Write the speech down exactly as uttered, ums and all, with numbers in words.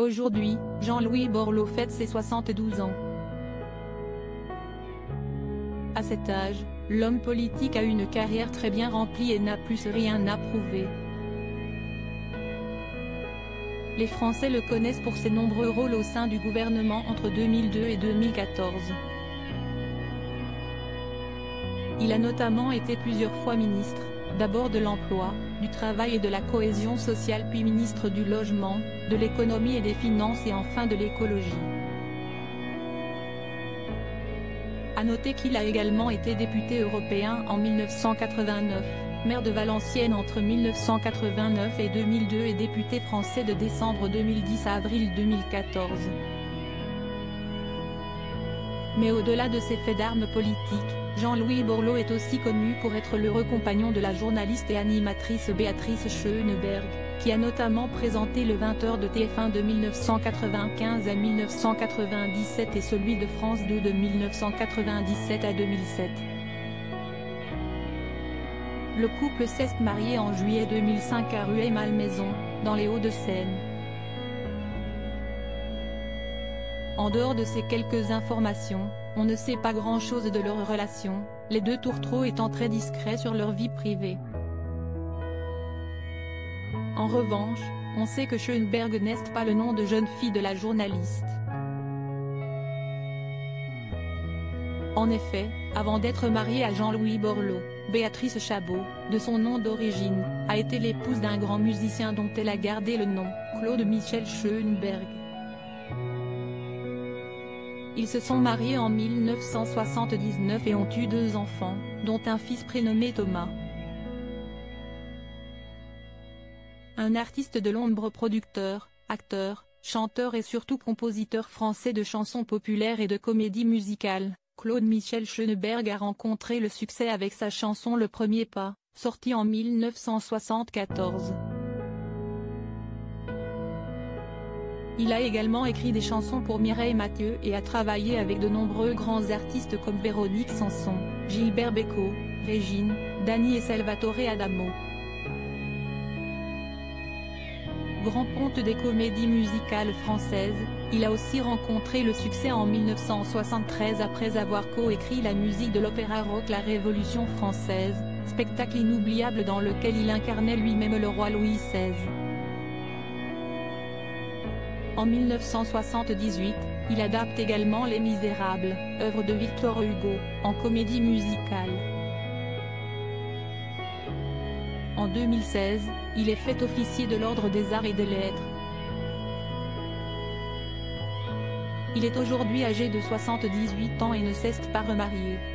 Aujourd'hui, Jean-Louis Borloo fête ses soixante-douze ans. À cet âge, l'homme politique a une carrière très bien remplie et n'a plus rien à prouver. Les Français le connaissent pour ses nombreux rôles au sein du gouvernement entre deux mille deux et deux mille quatorze. Il a notamment été plusieurs fois ministre, d'abord de l'Emploi, du Travail et de la Cohésion sociale puis ministre du Logement, de l'Économie et des Finances et enfin de l'Écologie. À noter qu'il a également été député européen en mille neuf cent quatre-vingt-neuf, maire de Valenciennes entre mille neuf cent quatre-vingt-neuf et deux mille deux et député français de décembre deux mille dix à avril deux mille quatorze. Mais au-delà de ses faits d'armes politiques, Jean-Louis Borloo est aussi connu pour être l'heureux compagnon de la journaliste et animatrice Béatrice Schoenberg, qui a notamment présenté le vingt heures de T F un de mille neuf cent quatre-vingt-quinze à mille neuf cent quatre-vingt-dix-sept et celui de France deux de mille neuf cent quatre-vingt-dix-sept à deux mille sept. Le couple s'est marié en juillet deux mille cinq à Rueil-Malmaison, dans les Hauts-de-Seine. En dehors de ces quelques informations, on ne sait pas grand-chose de leur relation, les deux tourtereaux étant très discrets sur leur vie privée. En revanche, on sait que Schoenberg n'est pas le nom de jeune fille de la journaliste. En effet, avant d'être mariée à Jean-Louis Borloo, Béatrice Chabot, de son nom d'origine, a été l'épouse d'un grand musicien dont elle a gardé le nom, Claude Michel Schoenberg. Ils se sont mariés en mille neuf cent soixante-dix-neuf et ont eu deux enfants, dont un fils prénommé Thomas. Un artiste de l'ombre, producteur, acteur, chanteur et surtout compositeur français de chansons populaires et de comédies musicales, Claude Michel Schoenberg a rencontré le succès avec sa chanson Le Premier Pas, sortie en mille neuf cent soixante-quatorze. Il a également écrit des chansons pour Mireille Mathieu et a travaillé avec de nombreux grands artistes comme Véronique Sanson, Gilbert Bécaud, Régine, Dany et Salvatore Adamo. Grand ponte des comédies musicales françaises, il a aussi rencontré le succès en mille neuf cent soixante-treize après avoir coécrit la musique de l'opéra rock La Révolution française, spectacle inoubliable dans lequel il incarnait lui-même le roi Louis seize. En mille neuf cent soixante-dix-huit, il adapte également Les Misérables, œuvre de Victor Hugo, en comédie musicale. En deux mille seize, il est fait officier de l'Ordre des Arts et des Lettres. Il est aujourd'hui âgé de soixante-dix-huit ans et ne s'est pas remarié.